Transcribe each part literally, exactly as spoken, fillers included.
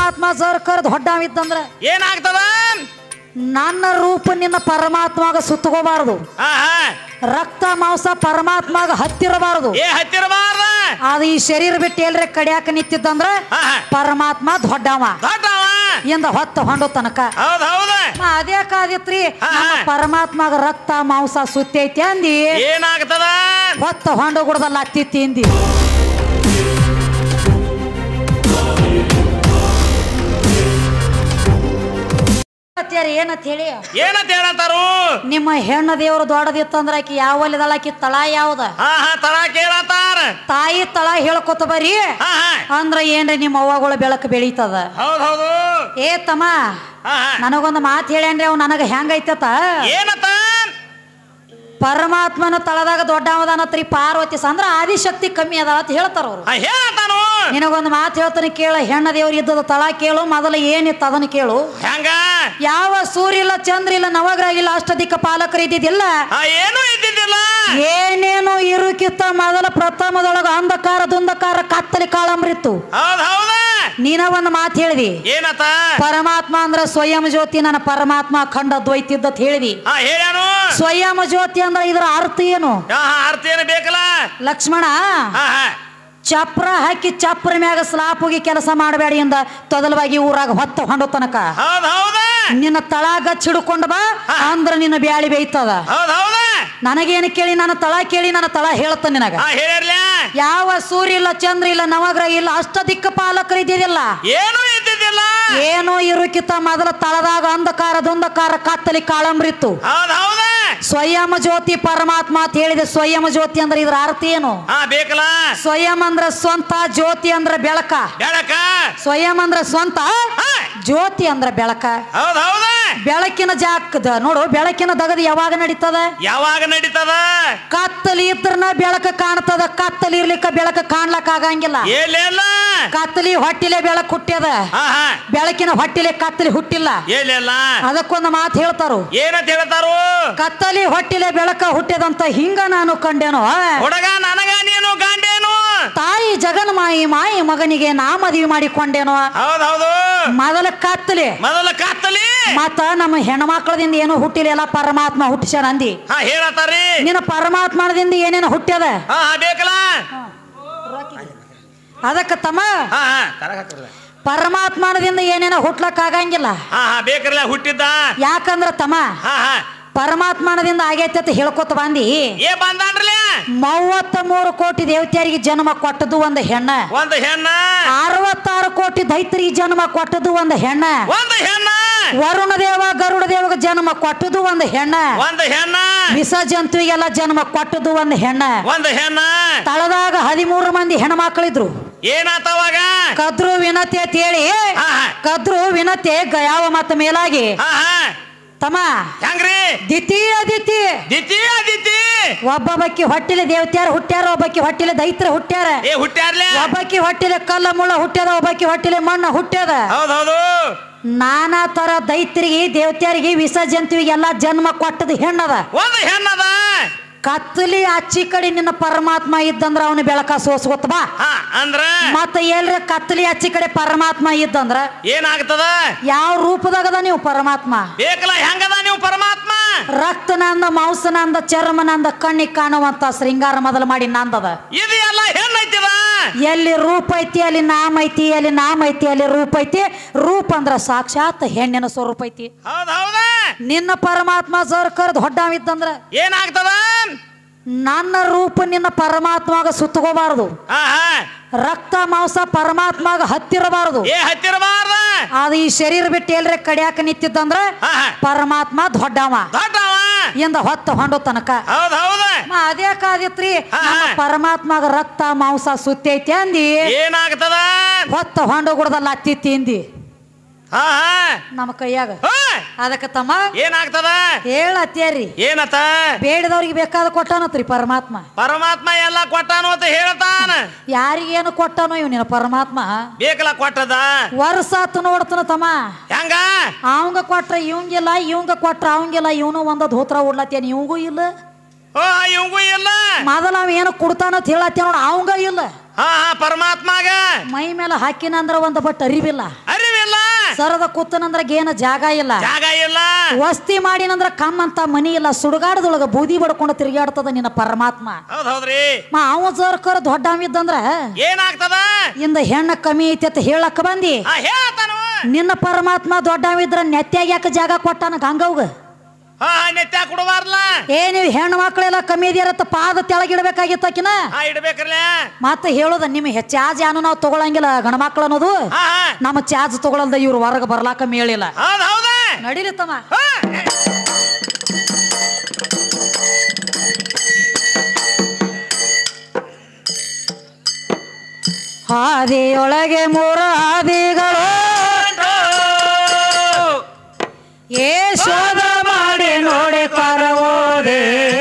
ಪರಮಾತ್ಮ ಜರ್ ಕರ್ದು ಹೊಡ್ಡಾವಿತ್ತಂದ್ರ ಏನಾಗ್ತದ ನನ್ನ ರೂಪ ನಿನ್ನ ಪರಮಾತ್ಮಗ ಸುತ್ತಗೋಬಾರದು ರಕ್ತ ಮಾಂಸ ಪರಮಾತ್ಮಗ ಹತ್ತಿರಬಾರದು ಏ ಹತ್ತಿರಬಾರ ಅದು ಈ ಶರೀರ ಬಿಟ್ಟು ಎಲ್ರೆ ಕಡಿಯಾಕ ನಿಂತಿದ್ದಂದ್ರ ಪರಮಾತ್ಮ ದೊಡ್ಡವ ಇಂದ ಹೊತ್ತ ಹೊಂಡು ತನಕ ಅದೇ ಕಾದಿತ್ರಿ ಪರಮಾತ್ಮಗ ರಕ್ತ ಮಾಂಸ ಸುತ್ತೈತಿ ಅಂದಿ ಏನಾಗ್ತದ ಹೊತ್ತ ಹೊಂಡು ಗುಡದಲ್ಲ ಹತ್ತಿತ್ತಿ ಅಂದಿ ಏನಂತ ಹೇಳಿ ಏನಂತ ಹೇಳಂತಾರು ನಿಮ್ಮ ಹೆಣ್ಣ ದೇವರು ದೊಡ್ಡದಿತ್ತಂದ್ರ ಆಕಿ ಯಾವಲ್ಲಿದಳ ಆಕಿ ತಳ ಯಾವ್ದ ತಳ ಕೇಳತಾರ ತಾಯಿ ತಳ ಹೇಳ್ಕೊತ ಬರೀ ಅಂದ್ರ ಏನ್ರಿ ನಿಮ್ಮ ಅವ್ವಗಳ ಬೆಳಕು ಬೆಳೀತದ ಹೌದೌದು ಏ ತಮ್ಮ ನನಗೊಂದು ಮಾತು ಹೇಳೇನ್ರಿ ಅವ್ ನನಗ ಹೆಂಗೈತತ ಏನತ ಪರಮಾತ್ಮನ ತಳದಾಗ ದೊಡ್ಡವದಾನತ್ರಿ ಪಾರ್ವತಿ ಅಂದ್ರ ಆದಿಶಕ್ತಿ ಕಮ್ಮಿ ಅದ ಅಂತ ಹೇಳ್ತಾರ ಅವ್ರು ಹೇಳತಾನು ನಿನಗೊಂದು ಮಾತು ಹೇಳ್ತಾನೆ ಕೇಳ ಹೆಣ್ಣ ದೇವ್ರು ಇದ್ದದ ತಳ ಕೇಳು ಮೊದಲ ಏನಿತ್ತು ಅದನ್ನ ಕೇಳು ಹೆಂಗ ಯಾವ ಸೂರ್ಯ ಇಲ್ಲ ಚಂದ್ರ ಇಲ್ಲ ನವಗ್ರಹ ಇಲ್ಲ ಅಷ್ಟದಿಕ್ಕ ಪಾಲಕರು ಇದ್ದಿದ್ದಿಲ್ಲ ಏನು ಇದ್ದಿದ್ದಿಲ್ಲ ಏನೇನು ಇರುಕಿತ್ತ ಮೊದಲ ಪ್ರಥಮದೊಳಗ ಅಂಧಕಾರ ದುಂಧಕಾರ ಕತ್ತಲಿ ಕಾಳಂಬ್ರಿತ್ತು ನೀನ ಒಂದು ಮಾತು ಹೇಳಿದಿ ಏನತ ಪರಮಾತ್ಮ ಅಂದ್ರ ಸ್ವಯಂ ಜ್ಯೋತಿ ನನ್ನ ಪರಮಾತ್ಮ ಖಂಡ ದ್ವೈತಿದ್ದ ಹೇಳಿದಿ ಸ್ವಯಂ ಜ್ಯೋತಿ ಅಂದ್ರ ಇದರ ಅರ್ಥ ಏನು ಅರ್ಥ ಏನು ಬೇಕಲ್ಲ ಲಕ್ಷ್ಮಣ ಚಪ್ರ ಹಾಕಿ ಚಪ್ರ ಮ್ಯಾಗ ಸ್ಲಾಪ್ ಹೋಗಿ ಕೆಲಸ ಮಾಡಬೇಡಿ ಇಂದ ತೊದಲವಾಗಿ ಊರಾಗ ಹೊತ್ತ ಹೊಂಡು ತನಕ ನಿನ್ನ ತಳಾಗ ಚಿಡ್ಕೊಂಡ ಬಾ ಅಂದ್ರ ನಿನ್ನ ಬ್ಯಾಳಿ ಬೇಯ್ತದ ನನಗೇನು ಕೇಳಿ ನನ್ನ ತಳ ಕೇಳಿ ನನ್ನ ತಳ ಹೇಳ್ತ ನಿನಗ ಯಾವ ಸೂರ್ಯ ಇಲ್ಲ ಚಂದ್ರ ಇಲ್ಲ ನವಗ್ರಹ ಇಲ್ಲ ಅಷ್ಟ ದಿಕ್ಕ ಪಾಲಕರು ಇದ್ದಿದ್ದಿಲ್ಲ ಏನು ಇದ್ದಿದ್ದಿಲ್ಲ ಏನು ಇರುಕಿತ್ತ ಮೊದಲ ತಳದಾಗ ಅಂಧಕಾರ ದುಂಧಕಾರ ಕತ್ತಲಿ ಕಾಳಂಬ್ರಿತ್ತು ಸ್ವಯಂ ಜ್ಯೋತಿ ಪರಮಾತ್ಮ ಅಂತ ಹೇಳಿದೆ ಸ್ವಯಂ ಜ್ಯೋತಿ ಅಂದ್ರೆ ಇದ್ರ ಅರ್ಥ ಏನು ಬೇಕಲ್ಲ ಸ್ವಯಂ ಅಂದ್ರ ಸ್ವಂತ ಜ್ಯೋತಿ ಅಂದ್ರ ಬೆಳಕ ಬೆಳಕ ಸ್ವಯಂ ಅಂದ್ರ ಸ್ವಂತ ಜ್ಯೋತಿ ಅಂದ್ರ ಬೆಳಕ ಬೆಳಕಿನ ಜಾಕದ ನೋಡು ಬೆಳಕಿನ ದಗದ ಯಾವಾಗ ನಡೀತದ ಯಾವಾಗ ನಡೀತದ ಕತ್ತಲಿ ಇದ್ರನ ಬೆಳಕ ಕಾಣ್ತದ ಕತ್ತಲಿ ಇರ್ಲಿಕ್ಕ ಬೆಳಕ ಕಾಣ್ಲಕ್ ಆಗಂಗಿಲ್ಲ ಕತ್ತಲಿ ಹೊಟ್ಟಿಲೆ ಬೆಳಕು ಹುಟ್ಟ್ಯದ ಬೆಳಕಿನ ಹೊಟ್ಟಿಲೆ ಕತ್ತಲಿ ಹುಟ್ಟಿಲ್ಲ ಅದಕ್ಕೊಂದು ಮಾತು ಹೇಳ್ತಾರು ಏನಂತ ಹೇಳ್ತಾರು ಕತ್ತಲಿ ಹೊಟ್ಟಿಲೆ ಬೆಳಕ ಹುಟ್ಟ್ಯದಂತ ಹಿಂಗ ನಾನು ಕಂಡೇನು ಹುಡುಗ ನನಗ ನೀನು ಗಂಡೇನು ತಾಯಿ ಜಗನ್ಮಾಯಿ ಮಾಯಿ ಮಗನಿಗೆ ನಾ ಮದುವೆ ಮಾಡಿಕೊಂಡೇನು ಹೌದೌದು ಮೊದಲ ಕತ್ತಲಿ ಮೊದಲ ಕತ್ತಲಿ ಮತ್ತ ನಮ್ಮ ಹೆಣ್ಮಕ್ಳದಿಂದ ಏನು ಹುಟ್ಟಿಲ್ಲ ಎಲ್ಲ ಪರಮಾತ್ಮ ಹುಟ್ಟಿಸ್ಯಾನ ಅಂದಿ ಹೇಳತಾರಿ ನಿನ್ನ ಪರಮಾತ್ಮನದಿಂದ ಏನೇನು ಹುಟ್ಟ್ಯದ ಬೇಕಲ್ಲ ಅದಕ್ಕ ತಮ್ಮ ಪರಮಾತ್ಮನದಿಂದ ಏನೇನೋ ಹುಟ್ಲಕ್ ಆಗಂಗಿಲ್ಲ ಬೇಕಲ್ಲ ಹುಟ್ಟಿದ್ದ ಯಾಕಂದ್ರ ತಮ್ಮ ಪರಮಾತ್ಮನದಿಂದ ಆಗೈತೆ ಅಂತ ಹೇಳ್ಕೊತ ಬಂದಿ ಏ ಬಂದಾನ್ರಲ್ಲ ಮೂವತ್ತ ಮೂರು ಕೋಟಿ ದೇವತೆಯರಿಗೆ ಜನ್ಮ ಕೊಟ್ಟದು ಒಂದು ಹೆಣ್ಣ ಒಂದು ಹೆಣ್ಣ ಅರವತ್ತಾರು ಕೋಟಿ ದೈತ್ಯರಿಗೆ ಜನ್ಮ ಕೊಟ್ಟದು ಒಂದು ಹೆಣ್ಣ ಒಂದು ಹೆಣ್ಣ ವರುಣ ದೇವ ಗರುಡ ದೇವಗ ಜನ್ಮ ಕೊಟ್ಟದು ಒಂದು ಹೆಣ್ಣ ಒಂದು ಹೆಣ್ಣ ವಿಷ ಜಂತುವಿಗೆಲ್ಲ ಜನ್ಮ ಕೊಟ್ಟದು ಒಂದು ಹೆಣ್ಣ ಒಂದು ಹೆಣ್ಣ ತಳದಾಗ ಹದಿಮೂರು ಮಂದಿ ಹೆಣ್ಮಕ್ಳಿದ್ರು ಏನಾತವಾಗ ಕದ್ರು ವಿನತೆ ಅಂತ ಹೇಳಿ ಕದ್ರು ವಿನತೆ ಯಾವ ಮತ್ತ ಮೇಲಾಗಿ ತಮ್ಮ ಹೆಂಗ್ರಿ ದಿತೀಯ ದಿತಿ ದಿತೀಯ ದಿತಿ ಒಬ್ಬೊಬ್ಬಕ್ಕಿ ಹೊಟ್ಟಿಲೆ ದೇವತ್ಯಾರ ಹುಟ್ಟ್ಯಾರ ಒಬ್ಬಕ್ಕಿ ಹೊಟ್ಟಿಲೆ ದೈತ್ರ ಹುಟ್ಟ್ಯಾರ ಏ ಹುಟ್ಟ್ಯಾರ್ಲೆ ಒಬ್ಬಕ್ಕಿ ಹೊಟ್ಟಿಲೆ ಕಲ್ಲ ಮುಳ್ಳ ಹುಟ್ಟ್ಯದ ಒಬ್ಬಕ್ಕಿ ಹೊಟ್ಟಿಲೆ ಮಣ್ಣ ಹುಟ್ಟ್ಯದ ಹೌದೌದು ನಾನಾ ತರ ದೈತ್ರಿಗೆ ದೇವತ್ಯಾರಿಗೆ ವಿಷ ಜಂತುವಿಗೆಲ್ಲ ಜನ್ಮ ಕೊಟ್ಟದ ಹೆಣ್ಣದ ಒಂದು ಹೆಣ್ಣದ ಕತ್ತಲಿ ಅಚ್ಚಿ ಕಡೆ ನಿನ್ನ ಪರಮಾತ್ಮ ಇದ್ದಂದ್ರ ಅವನು ಬೆಳಕ ಸೋಸ್ಕೊತ ಬಾ ಅಂದ್ರ ಮತ್ತ ಎಲ್ರ ಕತ್ತಲಿ ಅಚ್ಚಿ ಕಡೆ ಪರಮಾತ್ಮ ಇದ್ದಂದ್ರ ಏನಾಗ್ತದ ಯಾವ ರೂಪದಾಗದ ನೀವು ಪರಮಾತ್ಮ ಬೇಕಲ್ಲ ಹೆಂಗದ ನೀವು ಪರಮಾತ್ಮ ರಕ್ತನಂದ ಮಾಂಸನಂದ ಚರ್ಮನಂದ ಕಣ್ಣಿಗೆ ಕಾಣುವಂತ ಶೃಂಗಾರ ಮೊದಲು ಮಾಡಿ ನಂದದ ಇದು ಎಲ್ಲ ಹೆಣ್ಣೈತಿದ ಎಲ್ಲಿ ರೂಪ ಐತಿ ಅಲ್ಲಿ ನಾಮ ಐತಿ ಅಲ್ಲಿ ನಾಮ ಐತಿ ಅಲ್ಲಿ ರೂಪ ಐತಿ ರೂಪ ಅಂದ್ರ ಸಾಕ್ಷಾತ್ ಹೆಣ್ಣಿನ ಸ್ವರೂಪ ಐತಿ ಹೌದೌದ ನಿನ್ನ ಪರಮಾತ್ಮ ಜರ್ ಕರ್ದು ಹೊಡ್ಡಾವಿತ್ತಂದ್ರ ಏನಾಗ್ತದ ನನ್ನ ರೂಪ ನಿನ್ನ ಪರಮಾತ್ಮಗ ಸುತ್ತಗೋಬಾರದು ರಕ್ತ ಮಾಂಸ ಪರಮಾತ್ಮಗ ಹತ್ತಿರಬಾರದು ಏ ಹತ್ತಿರಬಾರ್ದ ಅದು ಈ ಶರೀರ ಬಿಟ್ಟು ಎಲ್ರೆ ಕಡಿಯಾಕ ನಿಂತಿದ್ದಂದ್ರ ಪರಮಾತ್ಮ ದೊಡ್ಡವ ಇಂದ ಹೊತ್ತ ಹೊಂಡು ತನಕ ಅದೇ ಕಾದಿತ್ರಿ ಪರಮಾತ್ಮಗ ರಕ್ತ ಮಾಂಸ ಸುತ್ತೈತಿ ಅಂದಿ ಏನಾಗ್ತದ ಹೊತ್ತ ಹೊಂಡು ಗುಡದಲ್ಲ ಹತ್ತಿತ್ತಿ ಅಂದಿ ನಮ್ಮ ಕೈಯಾಗ ಅದಕ್ಕ ತಮ್ಮ ಏನಾಗ್ತದ ಹೇಳತ್ತೇರಿ ಏನತ ಬೇಡದವ್ರಿಗೆ ಬೇಕಾದ ಕೊಟ್ಟಾನತ್ರಿ ಪರಮಾತ್ಮ ಪರಮಾತ್ಮ ಎಲ್ಲ ಕೊಟ್ಟಾನು ಅಂತ ಹೇಳ್ತಾನ ಯಾರಿಗೇನು ಕೊಟ್ಟಾನೋ ಇವ್ ನಿನ್ನ ಪರಮಾತ್ಮ ಬೇಕಲ್ಲ ಕೊಟ್ಟದ ವರ್ಷಾತು ನೋಡ್ತಾನ ತಮ್ಮ ಹೆಂಗ ಅವಂಗ ಕೊಟ್ರ ಇವಂಗಿಲ್ಲ ಇವಂಗ ಕೊಟ್ರ ಅವಂಗಿಲ್ಲ ಇವನು ಒಂದ ಧೋತ್ರ ಉಡ್ಲತ್ತೇನ ಇವಂಗೂ ಇಲ್ಲ ಓ ಇವಂಗೂ ಇಲ್ಲ ಮೊದಲ ಅವ ಏನು ಕೊಡ್ತಾನಂತ ಹೇಳತ್ತೇ ನೋಡ ಅವಂಗ ಇಲ್ಲ ಹಾ ಪರಮಾತ್ಮಗ ಮೈ ಮೇಲೆ ಹಾಕಿನ ಅಂದ್ರ ಒಂದ್ ಬಟ್ ಅರಿವಿಲ್ಲ ಅರಿವಿಲ್ಲ ಸರದ ಕೂತನಂದ್ರ ಏನ ಜಾಗ ಇಲ್ಲ ಜಾಗ ಇಲ್ಲ ವಸ್ತಿ ಮಾಡಿನಂದ್ರ ಕಮ್ ಅಂತ ಮನಿ ಇಲ್ಲ ಸುಡುಗಾಡದೊಳಗ ಬೂದಿ ಬಡ್ಕೊಂಡು ತಿರುಗಾಡ್ತದ ನಿನ್ನ ಪರಮಾತ್ಮ ಹೌದ್ ಹೌದ್ರಿ ಮಾ ಅವ ಜರ್ಕರ್ ದೊಡ್ಡವಿದ್ದಂದ್ರ ಏನಾಗ್ತದ ಇಂದ ಹೆಣ್ಣ ಕಮ್ಮಿ ಐತಿ ಅಂತ ಹೇಳಕ್ ಬಂದಿ ಆ, ಹೇಳ್ತಾನು ನಿನ್ನ ಪರಮಾತ್ಮ ದೊಡ್ಡವಿದ್ರ ನೆತ್ಯಾಗ ಯಾಕೆ ಜಾಗ ಕೊಟ್ಟಾನ ಗಂಗವ್ಗ ಹಾ ನೆತ್ಯ ಕೊಡಬಾರ್ಲ ಏ ನೀವು ಹೆಣ್ಣು ಮಕ್ಕಳೆಲ್ಲ ಕಮ್ಮಿ ಇದೀರತ್ತ ಪಾದ ತೆಳಗಿಡ್ಬೇಕಾಗಿತ್ತು ಆಕಿನ ಹಾ ಇಡ್ಬೇಕ್ರಲ್ಲ ಮತ್ತೆ ಹೇಳೋದ ನಿಮಗೆ ಚಾರ್ಜ್ ಏನು ನಾವು ತಗೊಳಂಗಿಲ್ಲ ಗಣ ಮಕ್ಕಳು ಅನ್ನೋದು ಹಾ ಹಾ ನಮ್ಮ ಚಾರ್ಜ್ ತಗೊಳಲ್ದ ಇವ್ರು ಹೊರಗೆ ಬರ್ಲಾಕ ಮೇಳಿಲ್ಲ ಹೌದ್ ಹೌದ ನಡೀಲಿತ್ತಮ್ಮ ಹಾ. ಹಾದಿಯೊಳಗೆ ಮೂರ ಹಾದಿಗಳು ಏ ಶೋಧ ಮಾಡಿ ನೋಡಿ ಕರವೋದೆ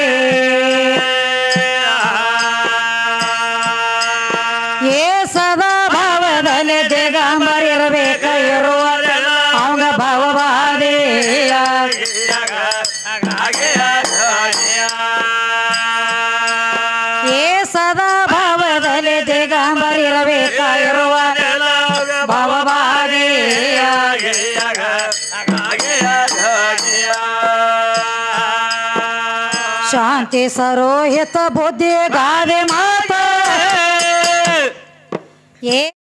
ಏ ಸದಾ ಭಾವದಲ್ಲಿ ದಿಗಂಬರಿರಬೇಕ ಇರುವ ಅವಂಗ ಭಾವವಾದಿ ಏ ಸದಾ ಭಾವದಲ್ಲಿ ದಿಗಂಬರಿರಬೇಕ ಇರುವ ಭಾವವಾದಿ ಶಾಂತಿ ಸರೋಹಿತ ಬುದ್ಧಿ ಗಾದೆ ಮಾತ ಏ